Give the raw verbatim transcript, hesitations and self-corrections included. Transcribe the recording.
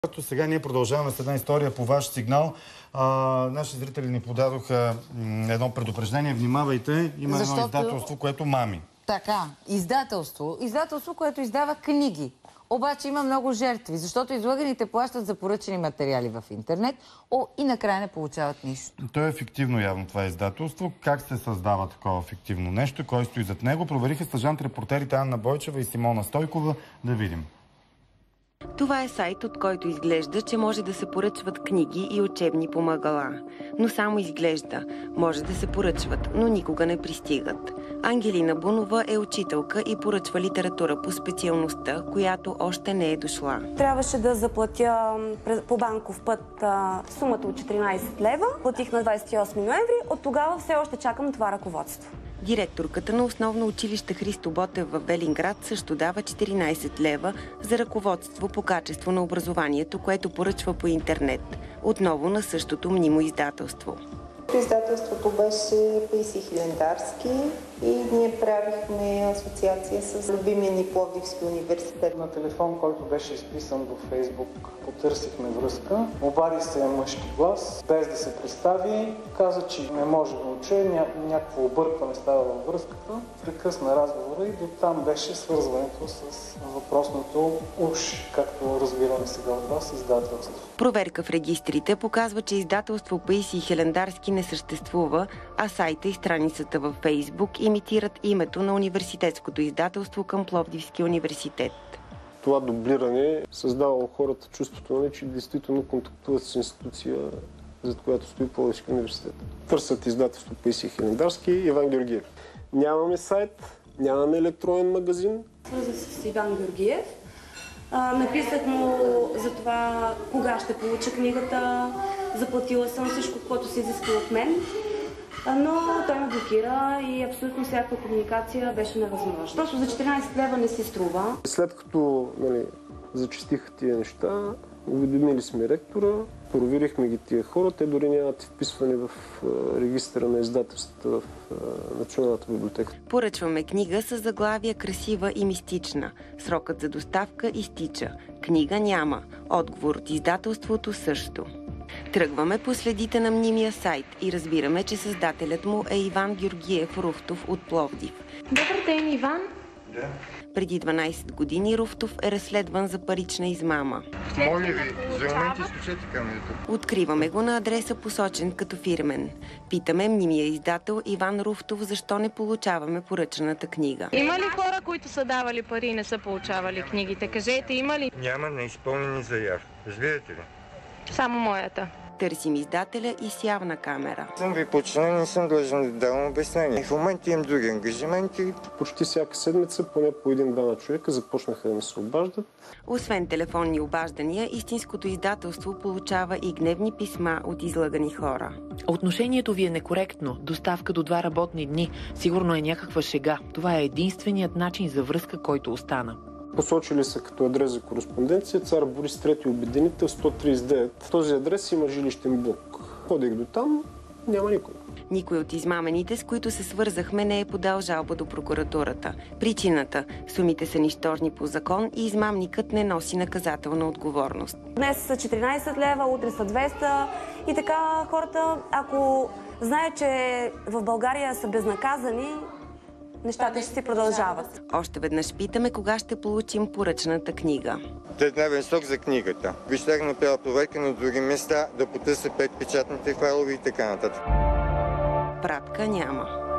Като сега ние продължаваме с една история по ваш сигнал. А, наши зрители ни подадоха едно предупреждение. Внимавайте, има Защото... едно издателство, което мами. Така, издателство. Издателство, което издава книги. Обаче има много жертви, защото излъганите плащат за поръчени материали в интернет, о, и накрая не получават нищо. То е фиктивно явно това издателство. Как се създава такова фиктивно нещо? Кой стои зад него? Провериха стажант-репортерите Анна Бойчева и Симона Стойкова. Да видим. Това е сайт, от който изглежда, че може да се поръчват книги и учебни помагала. Но само изглежда. Може да се поръчват, но никога не пристигат. Ангелина Бунова е учителка и поръчва литература по специалността, която още не е дошла. Трябваше да заплатя по банков път сумата от четиринайсет лева. Платих на двайсет и осми ноември. От тогава все още чакам това ръководство. Директорката на основно училище Христо Ботев в Велинград също дава четиринайсет лева за ръководство по качество на образованието, което поръчва по интернет. Отново на същото мнимо издателство. Издателството беше Паисий Хилендарски и ние правихме асоциация с любимия ни Пловдивски университет. На телефон, който беше изписан във Фейсбук, потърсихме връзка. Обади се мъжки глас, без да се представи. Каза, че не може да уче, ня... някакво объркване става във връзката. Прекъсна разговора и дотам беше свързването с въпросното уж, както разбираме сега от вас, издателство. Проверка в регистрите показва, че издателство Паисий Хилендарски не съществува, а сайта и страницата във Фейсбук имитират името на университетското издателство към Пловдивския университет. Това дублиране създава у хората чувството, че действително контактуват с институция, зад която стои Пловдивския университет. Търсят издателство Паисий Хилендарски и Иван Георгиев. Нямаме сайт, нямаме електронен магазин. Свързах се с Иван Георгиев. А, написах му за това кога ще получа книгата. Заплатила съм всичко, което се изисква от мен. Но той ме блокира и абсолютно всяка комуникация беше невъзможна. Просто за четиринайсет лева не си струва. След като нали, зачистиха тия неща, уведомили сме ректора, проверихме ги тия хора, те дори нямат вписване в регистъра на издателствата в Националната библиотека. Поръчваме книга с заглавия красива и мистична. Срокът за доставка изтича. Книга няма. Отговор от издателството също. Тръгваме по следите на мнимия сайт и разбираме, че създателят му е Иван Георгиев Руфтов от Пловдив. Добър ден, Иван. Да. Преди дванайсет години Руфтов е разследван за парична измама. Моля ви, за момент изключете камерата. Откриваме го на адреса, посочен като фирмен. Питаме мнимия издател Иван Руфтов защо не получаваме поръчаната книга. Има ли хора, които са давали пари и не са получавали книгите? Кажете, има ли? Няма неизпълнени заяви. Разбирате ли? Само моята. Търсим издателя и с явна камера. Съм ви подчинен, не съм длъжен да давам обяснение. В момента имам други ангажименти. Почти всяка седмица, поне по един-двама човека започнаха да ми се обаждат. Освен телефонни обаждания, истинското издателство получава и гневни писма от излъгани хора. Отношението ви е некоректно. Доставка до два работни дни. Сигурно е някаква шега. Това е единственият начин за връзка, който остана. Посочили са като адрес за кореспонденция Цар Борис трети обединител сто трийсет и девет. Този адрес има жилищен блок. Ходих до там, няма никой. Никой от измамените, с които се свързахме, не е подал жалба до прокуратурата. Причината – сумите са нищожни по закон и измамникът не носи наказателна отговорност. Днес са четиринайсет лева, утре са двеста и така хората, ако знаят, че в България са безнаказани, нещата ще си продължават. Още веднъж питаме кога ще получим поръчната книга. Дневен срок за книгата. Бих направила проверка на други места, да потърся пет печатните файлове и така нататък. Пратка няма.